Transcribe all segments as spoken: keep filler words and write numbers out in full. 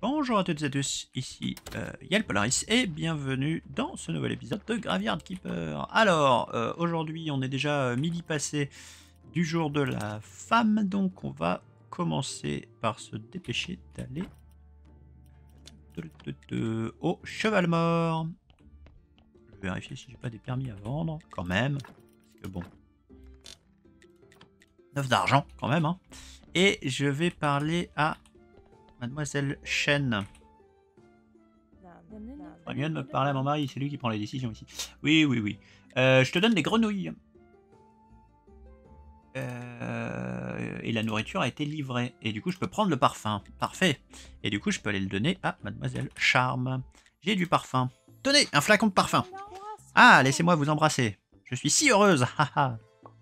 Bonjour à toutes et à tous, ici euh, Yael Polaris et bienvenue dans ce nouvel épisode de Graveyard Keeper. Alors, euh, aujourd'hui on est déjà euh, midi passé du jour de la femme, donc on va commencer par se dépêcher d'aller au cheval mort. Je vais vérifier si j'ai pas des permis à vendre, quand même, parce que bon, neuf d'argent quand même, hein. Et je vais parler à Mademoiselle Chen. Il vient de me parler à mon mari, c'est lui qui prend les décisions ici. Oui, oui, oui. Euh, je te donne des grenouilles. Euh, et la nourriture a été livrée. Et du coup, je peux prendre le parfum. Parfait. Et du coup, je peux aller le donner à Mademoiselle Charme. J'ai du parfum. Tenez, un flacon de parfum. Ah, laissez-moi vous embrasser. Je suis si heureuse. Haha.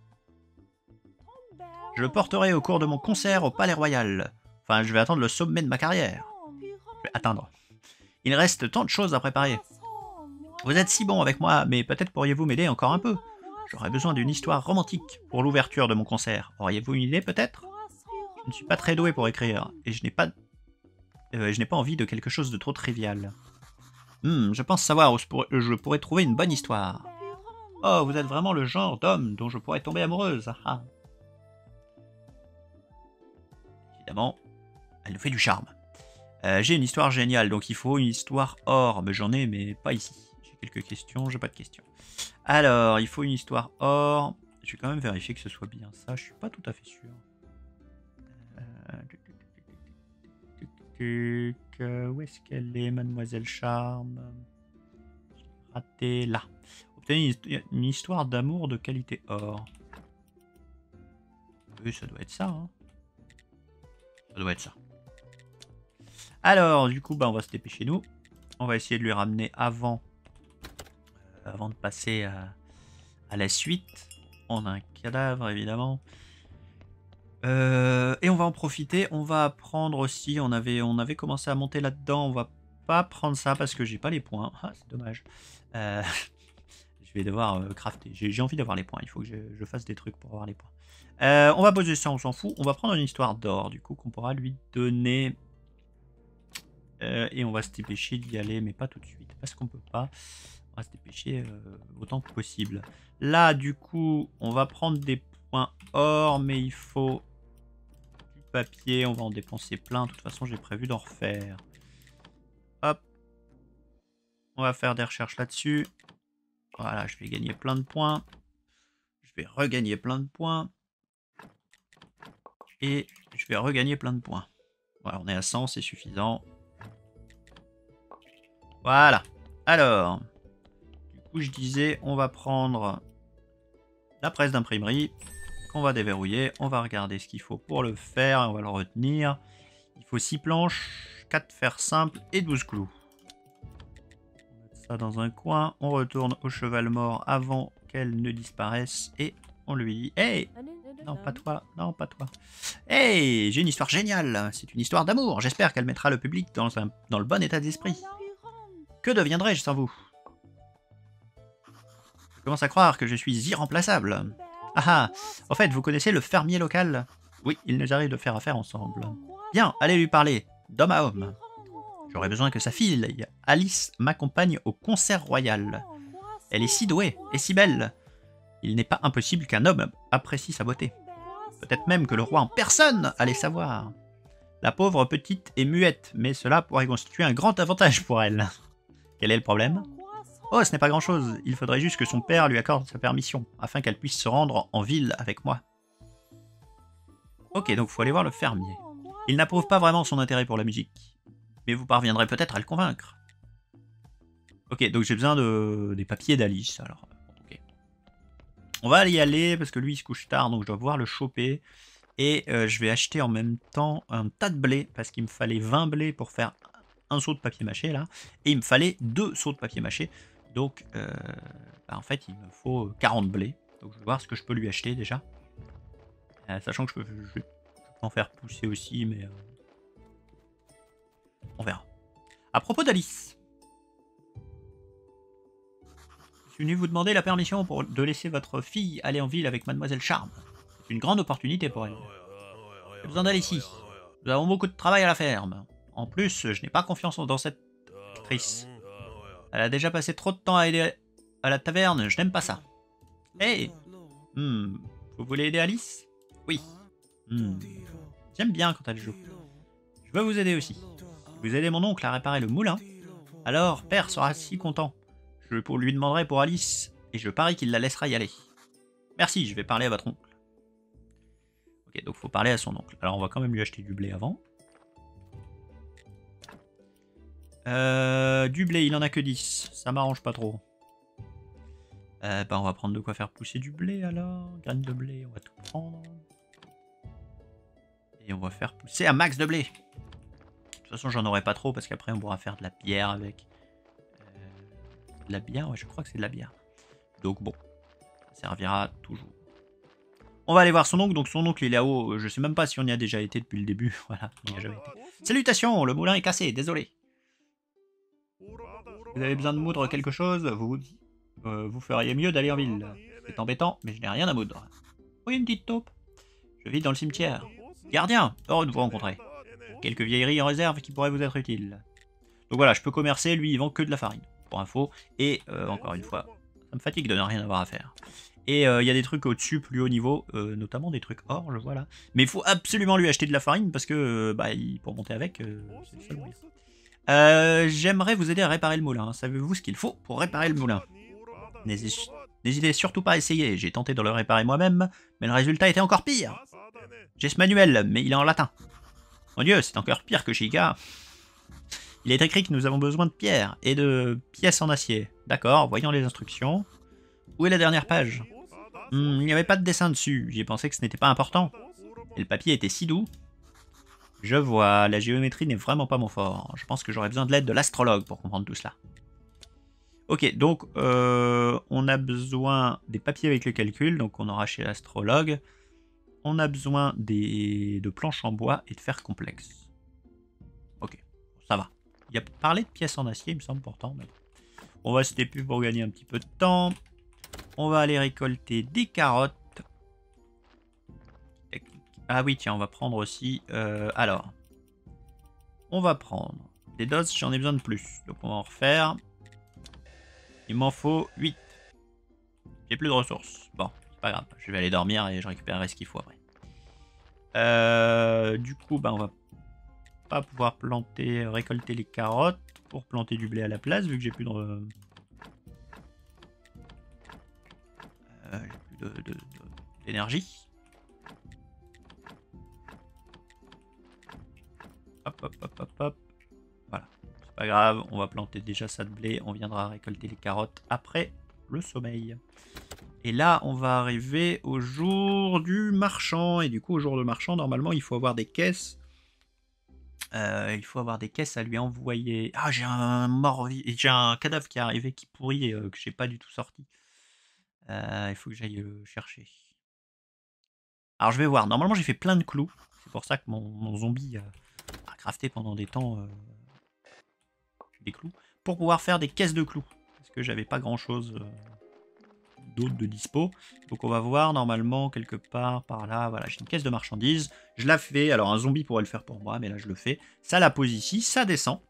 Je le porterai au cours de mon concert au Palais Royal. Enfin, je vais attendre le sommet de ma carrière. Je vais atteindre. Il reste tant de choses à préparer. Vous êtes si bon avec moi, mais peut-être pourriez-vous m'aider encore un peu. J'aurais besoin d'une histoire romantique pour l'ouverture de mon concert. Auriez-vous une idée peut-être? Je ne suis pas très doué pour écrire, et je n'ai pas... Euh, je n'ai pas envie de quelque chose de trop trivial. Hmm, je pense savoir où je pourrais trouver une bonne histoire. Oh, vous êtes vraiment le genre d'homme dont je pourrais tomber amoureuse. Ah, ah. Évidemment, elle nous fait du charme. Euh, j'ai une histoire géniale, donc il faut une histoire or. Mais j'en ai, mais pas ici. J'ai quelques questions, j'ai pas de questions. Alors, il faut une histoire or. Je vais quand même vérifier que ce soit bien ça. Je suis pas tout à fait sûr. Euh... Où est-ce qu'elle est, Mademoiselle Charme? Raté là. Obtenir une histoire d'amour de qualité or. Oui, ça doit être ça. Hein. Ça doit être ça. Alors, du coup, bah, on va se dépêcher nous. On va essayer de lui ramener avant, euh, avant de passer à, à la suite. On a un cadavre, évidemment. Euh, et on va en profiter. On va prendre aussi. On avait, on avait commencé à monter là-dedans. On va pas prendre ça parce que j'ai pas les points. Ah, c'est dommage. Euh, je vais devoir euh, crafter. J'ai envie d'avoir les points. Il faut que je, je fasse des trucs pour avoir les points. Euh, on va poser ça, on s'en fout. On va prendre une histoire d'or, du coup, qu'on pourra lui donner. Euh, et on va se dépêcher d'y aller, mais pas tout de suite, parce qu'on peut pas. On va se dépêcher euh, autant que possible. Là, du coup, on va prendre des points or, mais il faut du papier. On va en dépenser plein. De toute façon, j'ai prévu d'en refaire. Hop. On va faire des recherches là-dessus. Voilà, je vais gagner plein de points. Je vais regagner plein de points. Et je vais regagner plein de points. Voilà, on est à cent, c'est suffisant. Voilà. Alors, du coup, je disais, on va prendre la presse d'imprimerie qu'on va déverrouiller. On va regarder ce qu'il faut pour le faire et on va le retenir. Il faut six planches, quatre fers simples et douze clous. On va mettre ça dans un coin. On retourne au cheval mort avant qu'elle ne disparaisse et on lui dit « Hey !» Non, pas toi. Non, pas toi. Hey, j'ai une histoire géniale. C'est une histoire d'amour. J'espère qu'elle mettra le public dans, un, dans le bon état d'esprit. Que deviendrai-je sans vous? Je commence à croire que je suis irremplaçable. Ah ah, en fait, vous connaissez le fermier local? Oui, il nous arrive de faire affaire ensemble. Bien, allez lui parler, d'homme à homme. J'aurais besoin que sa fille, Alice, m'accompagne au concert royal. Elle est si douée et si belle. Il n'est pas impossible qu'un homme apprécie sa beauté. Peut-être même que le roi en personne allait savoir. La pauvre petite est muette, mais cela pourrait constituer un grand avantage pour elle. Quel est le problème? Oh, ce n'est pas grand-chose. Il faudrait juste que son père lui accorde sa permission, afin qu'elle puisse se rendre en ville avec moi. Ok, donc il faut aller voir le fermier. Il n'approuve pas vraiment son intérêt pour la musique, mais vous parviendrez peut-être à le convaincre. Ok, donc j'ai besoin de des papiers d'Alice, alors... Okay. On va y aller, parce que lui il se couche tard, donc je dois pouvoir le choper. Et euh, je vais acheter en même temps un tas de blé, parce qu'il me fallait vingt blés pour faire un seau de papier mâché, là. Et il me fallait deux seaux de papier mâché. Donc, euh, bah, en fait, il me faut quarante blés. Donc, je vais voir ce que je peux lui acheter, déjà. Euh, sachant que je peux, je, je peux en faire pousser aussi, mais... Euh, on verra. À propos d'Alice. Je suis venu vous demander la permission pour, de laisser votre fille aller en ville avec Mademoiselle Charme. C'est une grande opportunité pour elle. J'ai besoin d'elle ici. Nous avons beaucoup de travail à la ferme. En plus, je n'ai pas confiance dans cette actrice. Elle a déjà passé trop de temps à aider à la taverne, je n'aime pas ça. Hey, hmm, vous voulez aider Alice? Oui. Hmm. J'aime bien quand elle joue. Je veux vous aider aussi. Vous aidez mon oncle à réparer le moulin. Alors, père sera si content. Je lui demanderai pour Alice, et je parie qu'il la laissera y aller. Merci, je vais parler à votre oncle. Ok, donc faut parler à son oncle. Alors on va quand même lui acheter du blé avant. Euh, du blé, il en a que dix. Ça m'arrange pas trop. Euh, bah on va prendre de quoi faire pousser du blé alors. Graines de blé, on va tout prendre. Et on va faire pousser un max de blé. De toute façon, j'en aurai pas trop parce qu'après on pourra faire de la bière avec. Euh, de la bière, ouais, je crois que c'est de la bière. Donc bon, ça servira toujours. On va aller voir son oncle, donc son oncle il est là-haut, je sais même pas si on y a déjà été depuis le début, voilà, il n'y a jamais été. Salutations, le moulin est cassé, désolé. Vous avez besoin de moudre quelque chose, vous, euh, vous feriez mieux d'aller en ville. C'est embêtant, mais je n'ai rien à moudre. Oui, une petite taupe. Je vis dans le cimetière. Gardien, heureux de vous rencontrer. Quelques vieilleries en réserve qui pourraient vous être utiles. Donc voilà, je peux commercer, lui il vend que de la farine, pour info, et euh, encore une fois, ça me fatigue de ne rien avoir à faire. Et il euh, y a des trucs au-dessus, plus haut niveau, euh, notamment des trucs or, je vois là. Mais il faut absolument lui acheter de la farine parce que euh, bah, il, pour monter avec, euh, c'est le seul moyen. Euh, J'aimerais vous aider à réparer le moulin. Savez-vous ce qu'il faut pour réparer le moulin? N'hésitez surtout pas à essayer. J'ai tenté de le réparer moi-même, mais le résultat était encore pire. J'ai ce manuel, mais il est en latin. Mon Dieu, c'est encore pire que chez Ikea. Il est écrit que nous avons besoin de pierres et de pièces en acier. D'accord, voyons les instructions. Où est la dernière page? hmm, Il n'y avait pas de dessin dessus, j'ai pensé que ce n'était pas important. Et le papier était si doux. Je vois, la géométrie n'est vraiment pas mon fort. Je pense que j'aurais besoin de l'aide de l'astrologue pour comprendre tout cela. Ok, donc euh, on a besoin des papiers avec le calcul, donc on aura chez l'astrologue. On a besoin des, de planches en bois et de fer complexe. Ok, ça va. Il y a parlé de pièces en acier, il me semble pourtant. Mais on va se taper pour gagner un petit peu de temps. On va aller récolter des carottes. Ah oui, tiens, on va prendre aussi... Euh, alors, on va prendre des doses, j'en ai besoin de plus. Donc on va en refaire. Il m'en faut huit. J'ai plus de ressources. Bon, c'est pas grave. Je vais aller dormir et je récupérerai ce qu'il faut après. Euh, du coup, bah, on va pas pouvoir planter, récolter les carottes pour planter du blé à la place, vu que j'ai plus de... Euh, j'ai plus de, de, de, d'énergie. Hop, hop, hop, hop, hop. Voilà. C'est pas grave, on va planter déjà ça de blé. On viendra récolter les carottes après le sommeil. Et là, on va arriver au jour du marchand. Et du coup, au jour du marchand, normalement, il faut avoir des caisses. Euh, il faut avoir des caisses à lui envoyer. Ah, j'ai un mort, j'ai un cadavre qui est arrivé qui pourrit, euh, que j'ai pas du tout sorti. Euh, il faut que j'aille le chercher. Alors, je vais voir. Normalement, j'ai fait plein de clous. C'est pour ça que mon, mon zombie euh, a crafté pendant des temps euh, des clous. Pour pouvoir faire des caisses de clous. Parce que j'avais pas grand chose euh, d'autre de dispo. Donc, on va voir normalement quelque part par là. Voilà, j'ai une caisse de marchandises. Je la fais. Alors, un zombie pourrait le faire pour moi, mais là, je le fais. Ça la pose ici. Ça descend.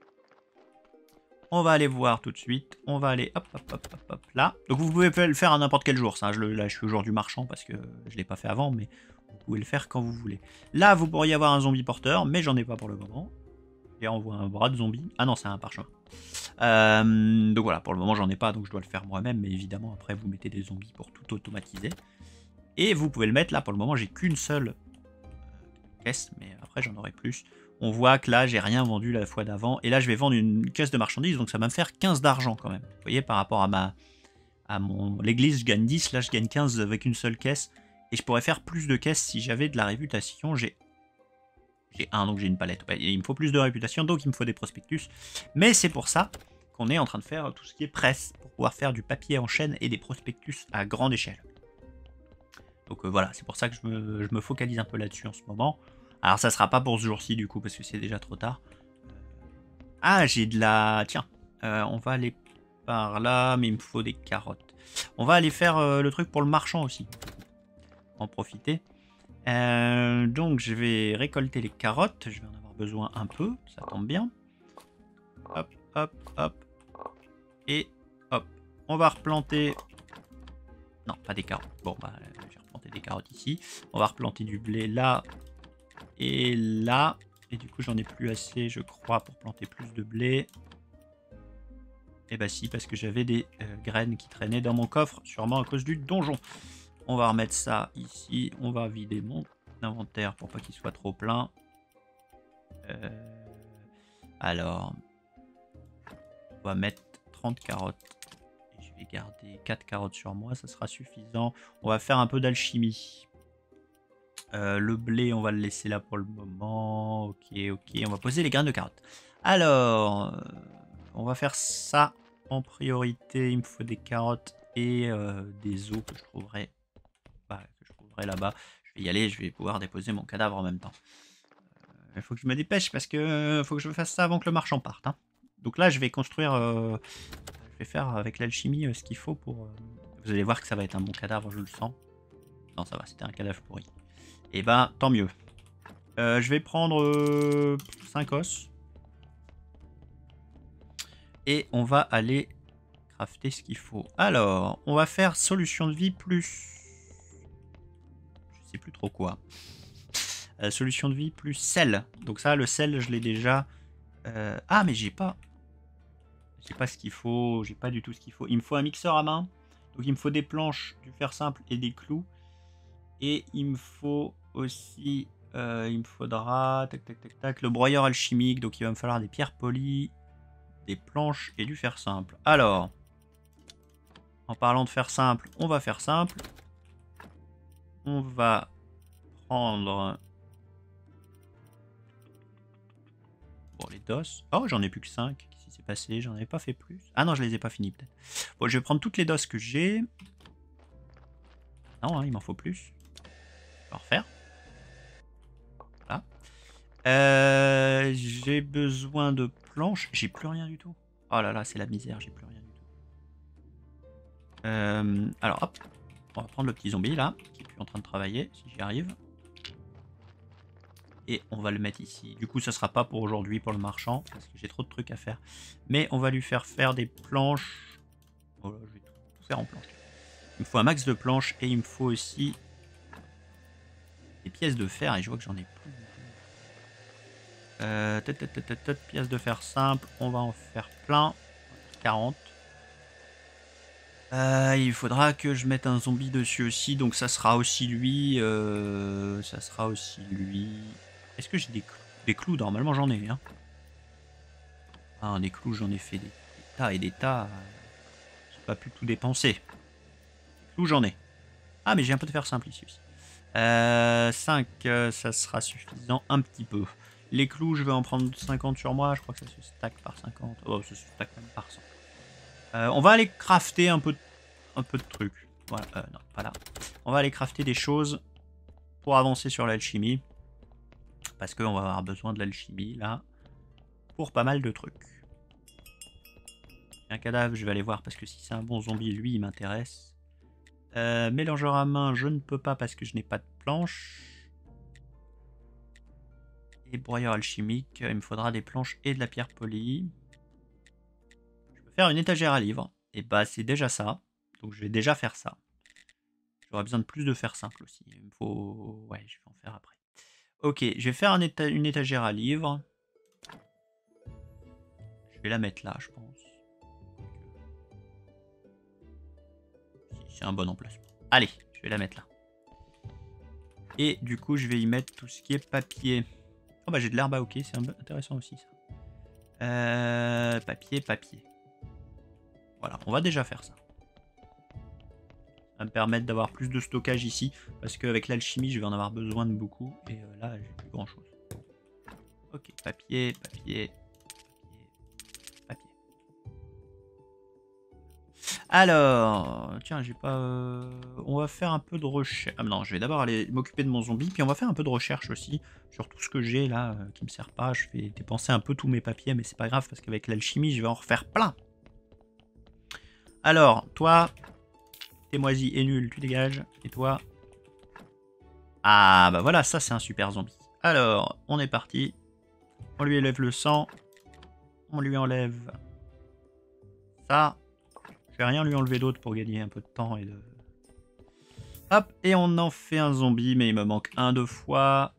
On va aller voir tout de suite. On va aller hop, hop, hop, hop, hop, là. Donc vous pouvez le faire à n'importe quel jour. Ça. Je le, là, je suis au jour du marchand parce que je ne l'ai pas fait avant, mais vous pouvez le faire quand vous voulez. Là, vous pourriez avoir un zombie porteur, mais j'en ai pas pour le moment. Et on voit un bras de zombie. Ah non, c'est un parchemin. Euh, donc voilà, pour le moment, j'en ai pas, donc je dois le faire moi-même. Mais évidemment, après, vous mettez des zombies pour tout automatiser. Et vous pouvez le mettre là. Pour le moment, j'ai qu'une seule caisse, mais après, j'en aurai plus. On voit que là, j'ai rien vendu la fois d'avant. Et là, je vais vendre une caisse de marchandises. Donc, ça va me faire quinze d'argent quand même. Vous voyez, par rapport à ma à mon l'église, je gagne dix. Là, je gagne quinze avec une seule caisse. Et je pourrais faire plus de caisses si j'avais de la réputation. J'ai j'ai un, donc j'ai une palette. Ouais, il me faut plus de réputation, donc il me faut des prospectus. Mais c'est pour ça qu'on est en train de faire tout ce qui est presse. Pour pouvoir faire du papier en chaîne et des prospectus à grande échelle. Donc euh, voilà, c'est pour ça que je me, je me focalise un peu là-dessus en ce moment. Alors ça sera pas pour ce jour-ci du coup parce que c'est déjà trop tard. Ah j'ai de la... Tiens, euh, on va aller par là, mais il me faut des carottes. On va aller faire euh, le truc pour le marchand aussi. En profiter. Euh, donc je vais récolter les carottes, je vais en avoir avoir besoin un peu, ça tombe bien. Hop, hop, hop. Et hop. On va replanter... Non, pas des carottes. Bon, bah, j'ai replanté des carottes ici. On va replanter du blé là et là. Et du coup, j'en ai plus assez, je crois, pour planter plus de blé. Et bah si, parce que j'avais des euh, graines qui traînaient dans mon coffre, sûrement à cause du donjon. On va remettre ça ici. On va vider mon inventaire pour pas qu'il soit trop plein. Euh, alors, on va mettre trente carottes. Et je vais garder quatre carottes sur moi, ça sera suffisant. On va faire un peu d'alchimie. Euh, le blé, on va le laisser là pour le moment. Ok, ok, on va poser les graines de carottes. Alors, euh, on va faire ça en priorité. Il me faut des carottes et euh, des os que je trouverai, bah, que je trouverai là-bas. Je vais y aller, je vais pouvoir déposer mon cadavre en même temps. Il faut que je me dépêche parce que euh, faut que je fasse ça avant que le marchand parte. Hein. Donc là, je vais construire, euh, je vais faire avec l'alchimie euh, ce qu'il faut pour... Euh, vous allez voir que ça va être un bon cadavre, je le sens. Non, ça va, c'était un cadavre pourri. Et ben, tant mieux. Euh, je vais prendre euh, cinq os. Et on va aller crafter ce qu'il faut. Alors, on va faire solution de vie plus... Je sais plus trop quoi. Euh, solution de vie plus sel. Donc ça, le sel, je l'ai déjà... Euh... Ah, mais j'ai pas... J'ai pas ce qu'il faut. J'ai pas du tout ce qu'il faut. Il me faut un mixeur à main. Donc il me faut des planches, du fer simple et des clous. Et il me faut aussi... Euh, il me faudra... Tac, tac, tac, tac. Le broyeur alchimique. Donc il va me falloir des pierres polies, des planches et du fer simple. Alors... En parlant de fer simple, on va faire simple. On va prendre... Bon, les dos. Oh, j'en ai plus que cinq. Qu'est-ce qui s'est passé? J'en avais pas fait plus. Ah non, je les ai pas finis peut-être. Bon, je vais prendre toutes les dos que j'ai. Non, hein, il m'en faut plus. Je vais en refaire. Voilà. Euh, j'ai besoin de planches. J'ai plus rien du tout. Oh là là, c'est la misère, j'ai plus rien du tout. Euh, alors, hop. On va prendre le petit zombie là, qui est plus en train de travailler, si j'y arrive. Et on va le mettre ici. Du coup, ça sera pas pour aujourd'hui, pour le marchand, parce que j'ai trop de trucs à faire. Mais on va lui faire faire des planches. Oh là, je vais tout faire en planches. Il me faut un max de planches et il me faut aussi des pièces de fer. Et je vois que j'en ai plus. Euh, tête, tête, tête, tête, tête, pièces de fer simple. On va en faire plein. quarante. Euh, il faudra que je mette un zombie dessus aussi. Donc ça sera aussi lui. Euh, ça sera aussi lui. Est-ce que j'ai des clous? Des clous, normalement j'en ai. Hein. Ah, des clous, j'en ai fait des, des tas et des tas. J'ai pas pu tout dépenser. Des clous, j'en ai. Ah, mais j'ai un peu de fer simple ici aussi. Euh, cinq, euh, ça sera suffisant un petit peu. Les clous, je vais en prendre cinquante sur moi. Je crois que ça se stack par cinquante. Oh, ça se stack même par cent. Euh, on va aller crafter un peu, un peu de trucs. Voilà, euh, non, pas là. On va aller crafter des choses pour avancer sur l'alchimie. Parce qu'on va avoir besoin de l'alchimie, là, pour pas mal de trucs. Un cadavre, je vais aller voir, parce que si c'est un bon zombie, lui, il m'intéresse. Euh, mélangeur à main, je ne peux pas, parce que je n'ai pas de planche. Et broyeur alchimique, il me faudra des planches et de la pierre polie. Je peux faire une étagère à livres. Et bah, c'est déjà ça. Donc, je vais déjà faire ça. J'aurai besoin de plus de fer simple aussi. Il me faut... Ouais, je vais en faire après. Ok, je vais faire un éta une étagère à livres. Je vais la mettre là, je pense. Si, c'est un bon emplacement. Allez, je vais la mettre là. Et du coup, je vais y mettre tout ce qui est papier. Oh bah j'ai de l'herbe à hockey, c'est intéressant aussi ça. Euh, papier, papier. Voilà, on va déjà faire ça. Ça va me permettre d'avoir plus de stockage ici, parce qu'avec l'alchimie, je vais en avoir besoin de beaucoup. Et euh, là, j'ai plus grand chose. Ok, papier, papier, papier, papier. Alors, tiens, j'ai pas... Euh... On va faire un peu de recherche. Ah non, je vais d'abord aller m'occuper de mon zombie, puis on va faire un peu de recherche aussi sur tout ce que j'ai là, euh, qui me sert pas. Je vais dépenser un peu tous mes papiers, mais c'est pas grave, parce qu'avec l'alchimie, je vais en refaire plein. Alors, toi... T'es moisi et nul, tu dégages. Et toi... Ah, bah voilà, ça c'est un super zombie. Alors, on est parti. On lui enlève le sang. On lui enlève ça. Je vais rien lui enlever d'autre pour gagner un peu de temps et de... Hop, et on en fait un zombie, mais il me manque un de foi.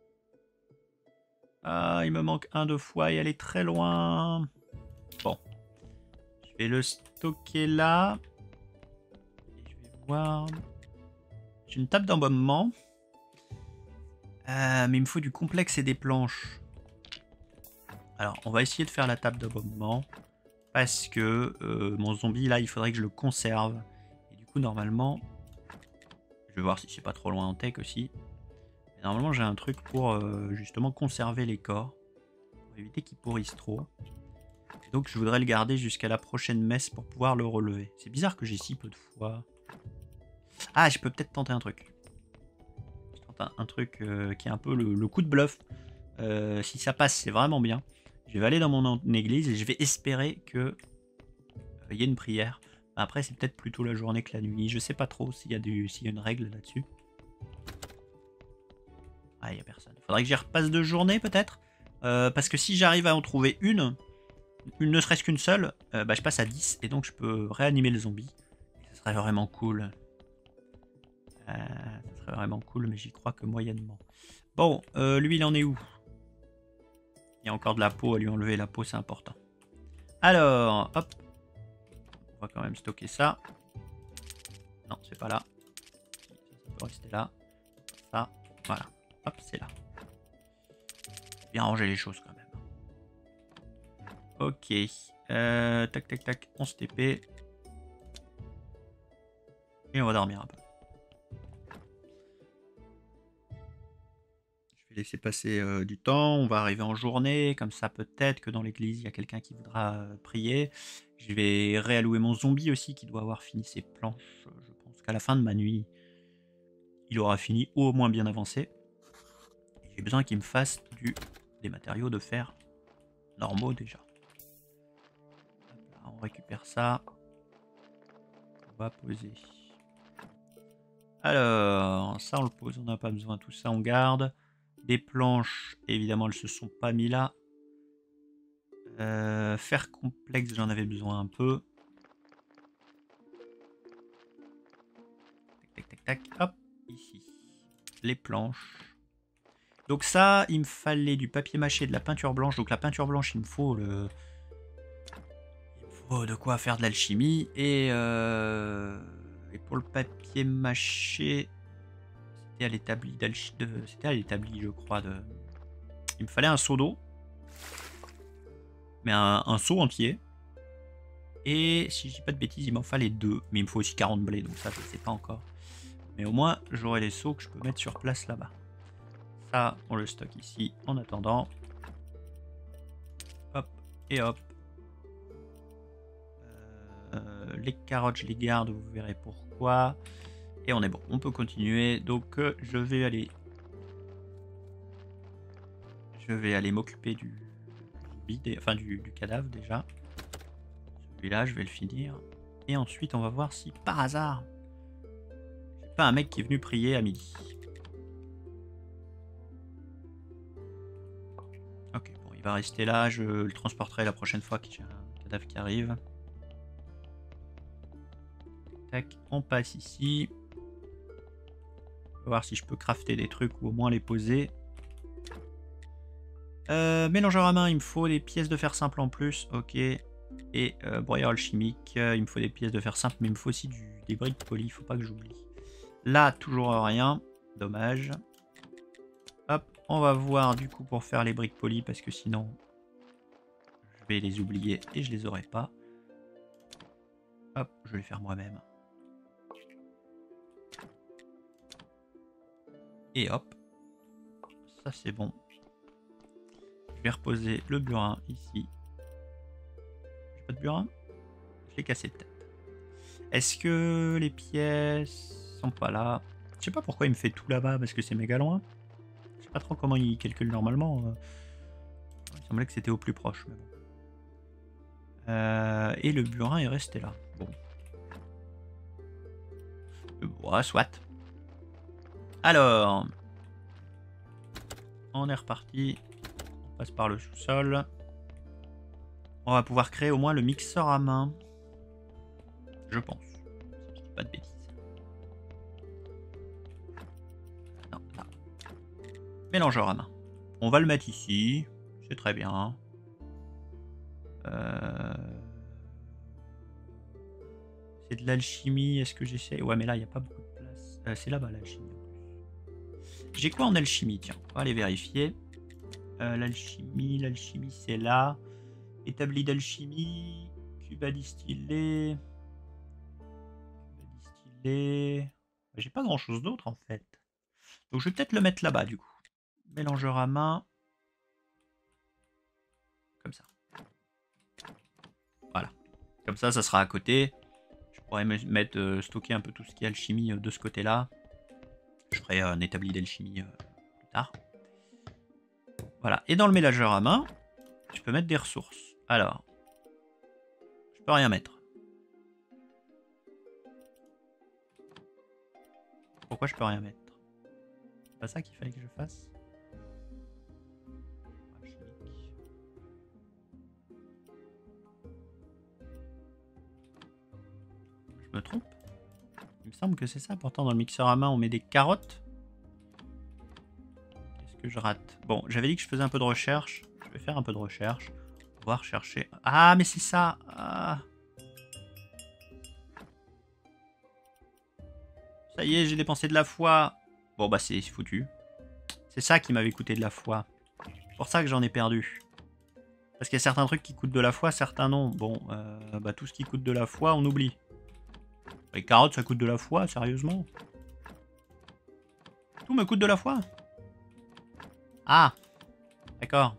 Ah, il me manque un de foi et elle est très loin. Bon. Je vais le stocker là. Et je vais voir... J'ai une table d'embaumement. Euh, mais il me faut du complexe et des planches. Alors, on va essayer de faire la table d'embaumement. Parce que euh, mon zombie, là, il faudrait que je le conserve. Et du coup, normalement... Je vais voir si c'est pas trop loin en tech aussi. Mais normalement, j'ai un truc pour euh, justement conserver les corps. Pour éviter qu'ils pourrissent trop. Et donc, je voudrais le garder jusqu'à la prochaine messe pour pouvoir le relever. C'est bizarre que j'ai si peu de foi. Ah, je peux peut-être tenter un truc. Je tente un, un truc euh, qui est un peu le, le coup de bluff. Euh, si ça passe, c'est vraiment bien. Je vais aller dans mon église et je vais espérer que euh, y ait une prière. Après, c'est peut-être plutôt la journée que la nuit. Je sais pas trop s'il y a du, s'il y a une règle là-dessus. Ah, il n'y a personne. Faudrait que j'y repasse de journée peut-être. Euh, parce que si j'arrive à en trouver une, une ne serait-ce qu'une seule, euh, bah, je passe à dix et donc je peux réanimer le zombie. Et ce serait vraiment cool. Euh, ça serait vraiment cool, mais j'y crois que moyennement. Bon, euh, lui, il en est où? Il y a encore de la peau à lui enlever. La peau, c'est important. Alors, hop. On va quand même stocker ça. Non, c'est pas là. Ça peut rester là. Ça, voilà. Hop, c'est là. Bien ranger les choses quand même. Ok. Euh, tac, tac, tac. On se T P. Et on va dormir un peu. Je vais laisser passer euh, du temps. On va arriver en journée. Comme ça, peut-être que dans l'église, il y a quelqu'un qui voudra euh, prier. Je vais réallouer mon zombie aussi qui doit avoir fini ses planches. Je pense qu'à la fin de ma nuit, il aura fini au moins bien avancé. J'ai besoin qu'il me fasse du, des matériaux de fer normaux déjà. Là, on récupère ça. On va poser. Alors, ça on le pose, on n'a pas besoin. Tout ça on garde. Des planches, évidemment, elles se sont pas mis là. Euh, fer complexe, j'en avais besoin un peu. Tac, tac, tac, tac. Hop, ici. Les planches. Donc ça, il me fallait du papier mâché, de la peinture blanche. Donc la peinture blanche, il me faut le... Il me faut de quoi faire de l'alchimie. Et, euh... et pour le papier mâché, c'était à l'établi d'alchimie. De... C'était à l'établi, je crois. De... Il me fallait un seau d'eau. Mais un, un seau entier. Et si je dis pas de bêtises, il m'en fallait deux. Mais il me faut aussi quarante blés, donc ça, je sais pas encore. Mais au moins, j'aurai les seaux que je peux mettre sur place là-bas. Ça, on le stocke ici en attendant. Hop et hop. Euh, les carottes, je les garde, vous verrez pourquoi. Et on est bon, on peut continuer. Donc, euh, je vais aller... Je vais aller m'occuper du... Enfin, du, du cadavre déjà. Celui-là, je vais le finir. Et ensuite, on va voir si, par hasard, j'ai pas un mec qui est venu prier à midi. Ok, bon, il va rester là. Je le transporterai la prochaine fois qu'il y a un cadavre qui arrive. Tac, on passe ici. On va voir si je peux crafter des trucs ou au moins les poser. Euh, mélangeur à main, il me faut des pièces de fer simple en plus. Ok. Et euh, broyeur alchimique, euh, il me faut des pièces de fer simple, mais il me faut aussi du, des briques polies, il faut pas que j'oublie. Là, toujours rien. Dommage. Hop, on va voir du coup pour faire les briques polies, parce que sinon, je vais les oublier et je les aurai pas. Hop, je vais les faire moi-même. Et hop. Ça, c'est bon. Je vais reposer le burin ici. J'ai pas de burin? Je l'ai cassé peut-être. Est-ce que les pièces sont pas là? Je sais pas pourquoi il me fait tout là-bas, parce que c'est méga loin. Je sais pas trop comment il calcule normalement. Il semblait que c'était au plus proche, mais bon. Euh, et le burin est resté là. Bon. Bon, soit. Alors. On est reparti. passe par le sous-sol. On va pouvoir créer au moins le mixeur à main. Je pense. Si je dis pas de bêtises. Non, là. Mélangeur à main. On va le mettre ici. C'est très bien. Euh... C'est de l'alchimie. Est-ce que j'essaie? Ouais, mais là, il n'y a pas beaucoup de place. Euh, c'est là-bas, l'alchimie. J'ai quoi en alchimie? Tiens, on va aller vérifier. Euh, l'alchimie, l'alchimie, c'est là. Établi d'alchimie. Cube à distiller. Cube à distiller. J'ai pas grand-chose d'autre, en fait. Donc, je vais peut-être le mettre là-bas, du coup. Mélangeur à main. Comme ça. Voilà. Comme ça, ça sera à côté. Je pourrais me mettre, euh, stocker un peu tout ce qui est alchimie euh, de ce côté-là. Je ferai euh, un établi d'alchimie euh, plus tard. Voilà. Et dans le mélangeur à main, je peux mettre des ressources. Alors, je peux rien mettre. Pourquoi je peux rien mettre? C'est pas ça qu'il fallait que je fasse? Je me trompe? Il me semble que c'est ça. Pourtant, dans le mixeur à main, on met des carottes. Qu'est-ce que je rate? Bon, j'avais dit que je faisais un peu de recherche. Je vais faire un peu de recherche. On va rechercher. Ah, mais c'est ça. Ah. Ça y est, j'ai dépensé de la foi. Bon, bah, c'est foutu. C'est ça qui m'avait coûté de la foi. C'est pour ça que j'en ai perdu. Parce qu'il y a certains trucs qui coûtent de la foi, certains non. Bon, euh, bah, tout ce qui coûte de la foi, on oublie. Les carottes, ça coûte de la foi, sérieusement? Tout me coûte de la foi? Ah, d'accord.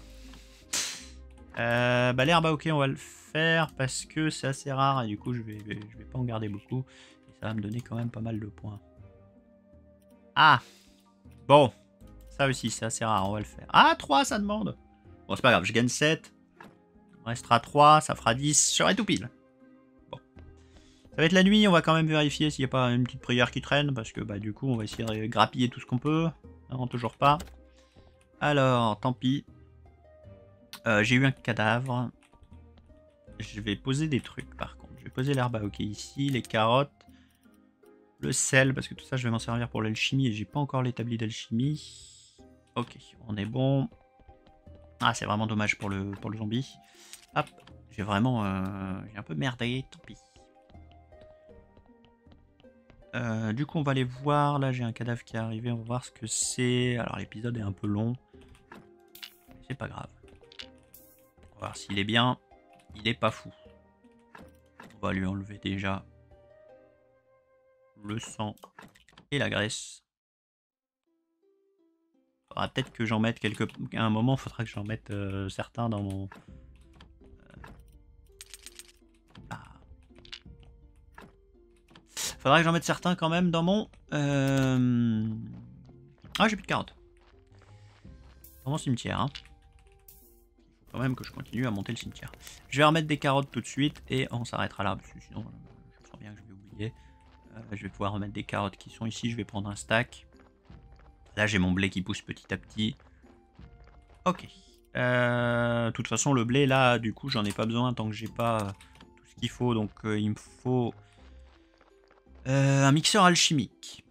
Euh, bah l'herbe, ok, on va le faire parce que c'est assez rare et du coup, je vais, je vais pas en garder beaucoup. Et ça va me donner quand même pas mal de points. Ah, bon, ça aussi, c'est assez rare, on va le faire. Ah, trois, ça demande. Bon, c'est pas grave, je gagne sept. Il me restera trois, ça fera dix. J'aurai tout pile. Bon. Ça va être la nuit, on va quand même vérifier s'il n'y a pas une petite prière qui traîne. Parce que bah du coup, on va essayer de grappiller tout ce qu'on peut. Non, toujours pas. Alors, tant pis. Euh, J'ai eu un cadavre. Je vais poser des trucs par contre. Je vais poser l'herbe à hockey ici, les carottes. Le sel, parce que tout ça, je vais m'en servir pour l'alchimie. Et j'ai pas encore l'établi d'alchimie. Ok, on est bon. Ah, c'est vraiment dommage pour le, pour le zombie. Hop, j'ai vraiment... Euh, j'ai un peu merdé, tant pis. Euh, du coup, on va aller voir. Là, j'ai un cadavre qui est arrivé. On va voir ce que c'est. Alors, l'épisode est un peu long. C'est pas grave. On va voir s'il est bien. Il est pas fou. On va lui enlever déjà le sang et la graisse. Faudra peut-être que j'en mette quelques... À un moment, il faudra que j'en mette euh, certains dans mon... Ah. Faudra que j'en mette certains quand même dans mon... Euh... Ah, j'ai plus de carottes. Dans mon cimetière. Hein. Il faut quand même que je continue à monter le cimetière. Je vais remettre des carottes tout de suite et on s'arrêtera là. Parce que sinon, je sens bien que je vais oublier. Euh, je vais pouvoir remettre des carottes qui sont ici. Je vais prendre un stack. Là, j'ai mon blé qui pousse petit à petit. Ok. Euh, de toute façon, le blé, là, du coup, j'en ai pas besoin tant que j'ai pas euh, tout ce qu'il faut. Donc, euh, il me faut euh, un mixeur alchimique.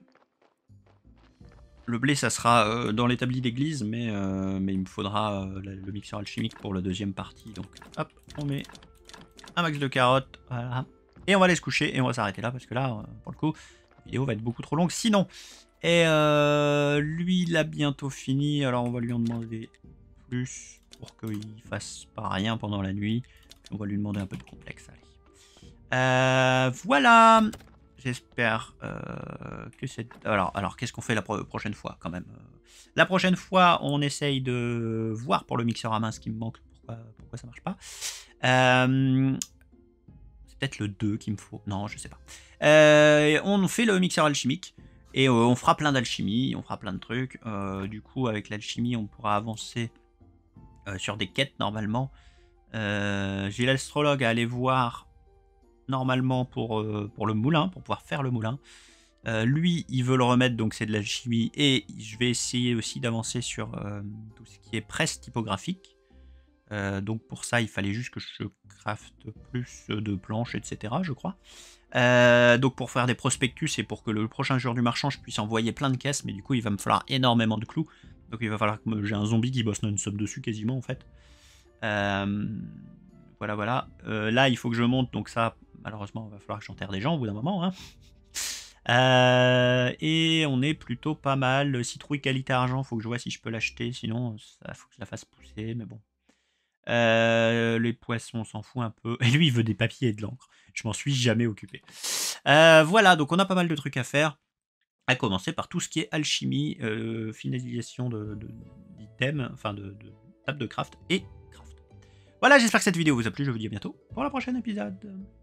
Le blé, ça sera euh, dans l'établi d'église, mais, euh, mais il me faudra euh, le mixeur alchimique pour la deuxième partie. Donc, hop, on met un max de carottes. Voilà. Et on va aller se coucher et on va s'arrêter là parce que là, euh, pour le coup, la vidéo va être beaucoup trop longue. Sinon, et euh, lui, il a bientôt fini. Alors, on va lui en demander plus pour qu'il fasse pas rien pendant la nuit. On va lui demander un peu de complexe. Allez. Euh, voilà. J'espère euh, que c'est... Alors, alors qu'est-ce qu'on fait la pro prochaine fois, quand même? La prochaine fois, on essaye de voir pour le mixeur à main ce qui me manque. Pourquoi, pourquoi ça marche pas? euh, C'est peut-être le deux qu'il me faut. Non, je sais pas. Euh, on fait le mixeur alchimique. Et euh, on fera plein d'alchimie. On fera plein de trucs. Euh, du coup, avec l'alchimie, on pourra avancer euh, sur des quêtes, normalement. Euh, J'ai l'astrologue à aller voir... Normalement pour, euh, pour le moulin, pour pouvoir faire le moulin. Euh, lui, il veut le remettre, donc c'est de l'alchimie. Et je vais essayer aussi d'avancer sur euh, tout ce qui est presse typographique. Euh, donc pour ça, il fallait juste que je crafte plus de planches, et cetera, je crois. Euh, donc pour faire des prospectus et pour que le prochain jour du marchand, je puisse envoyer plein de caisses. Mais du coup, il va me falloir énormément de clous. Donc il va falloir que j'ai un zombie qui bosse non-stop dessus quasiment, en fait. Euh, voilà, voilà. Euh, là, il faut que je monte. Donc ça, malheureusement, il va falloir que j'enterre des gens au bout d'un moment, hein. Euh, et on est plutôt pas mal. Citrouille qualité argent, faut que je vois si je peux l'acheter. Sinon, ça faut que je la fasse pousser, mais bon. Euh, les poissons, on s'en fout un peu. Et lui, il veut des papiers et de l'encre. Je m'en suis jamais occupé. Euh, voilà, donc on a pas mal de trucs à faire. À commencer par tout ce qui est alchimie, euh, finalisation de, de, d'items, enfin de, de table de craft et craft. Voilà, j'espère que cette vidéo vous a plu. Je vous dis à bientôt pour le prochain épisode.